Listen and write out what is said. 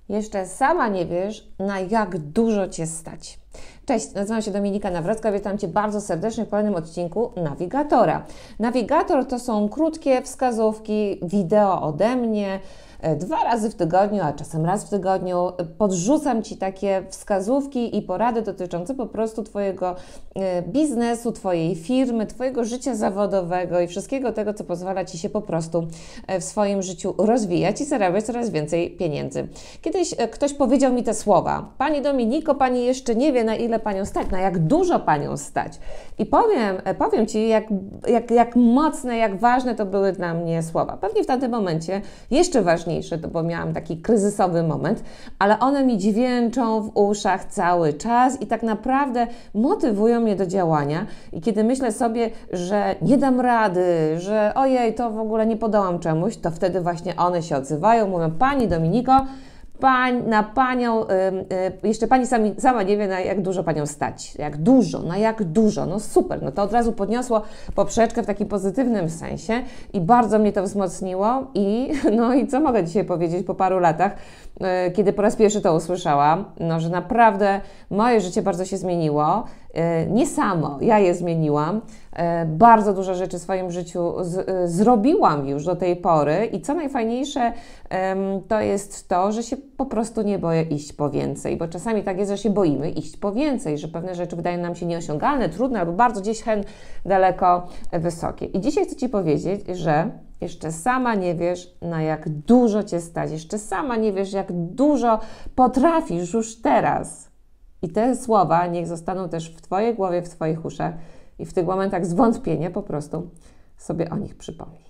Jeszcze sama nie wiesz, na jak dużo Cię stać. Cześć, nazywam się Dominika Nawrocka, witam Cię bardzo serdecznie w kolejnym odcinku Nawigatora. Nawigator to są krótkie wskazówki, wideo ode mnie, 2 razy w tygodniu, a czasem raz w tygodniu. Podrzucam Ci takie wskazówki i porady dotyczące po prostu Twojego biznesu, Twojej firmy, Twojego życia zawodowego i wszystkiego tego, co pozwala Ci się po prostu w swoim życiu rozwijać i zarabiać coraz więcej pieniędzy. Kiedyś ktoś powiedział mi te słowa: Pani Dominiko, Pani jeszcze nie wie, na ile Panią stać, na jak dużo Panią stać. I powiem Ci, jak mocne, jak ważne to były dla mnie słowa. Pewnie w tamtym momencie jeszcze ważniejsze, bo miałam taki kryzysowy moment, ale one mi dźwięczą w uszach cały czas i tak naprawdę motywują mnie do działania. I kiedy myślę sobie, że nie dam rady, że ojej, to w ogóle nie podołam czemuś, to wtedy właśnie one się odzywają, mówią: Pani Dominiko, na Panią, jeszcze Pani sama nie wie, na jak dużo Panią stać. Jak dużo, na jak dużo. No super, no to od razu podniosło poprzeczkę w takim pozytywnym sensie i bardzo mnie to wzmocniło i co mogę dzisiaj powiedzieć po paru latach, kiedy po raz pierwszy to usłyszałam, że naprawdę moje życie bardzo się zmieniło. Nie samo, ja je zmieniłam. Bardzo dużo rzeczy w swoim życiu zrobiłam już do tej pory i co najfajniejsze, to jest to, że się po prostu nie boję iść po więcej, bo czasami tak jest, że się boimy iść po więcej, że pewne rzeczy wydają nam się nieosiągalne, trudne albo bardzo gdzieś daleko wysokie. I dzisiaj chcę Ci powiedzieć, że jeszcze sama nie wiesz, na jak dużo Cię stać, jeszcze sama nie wiesz, jak dużo potrafisz już teraz. I te słowa niech zostaną też w Twojej głowie, w Twoich uszach i w tych momentach zwątpienia po prostu sobie o nich przypomnij.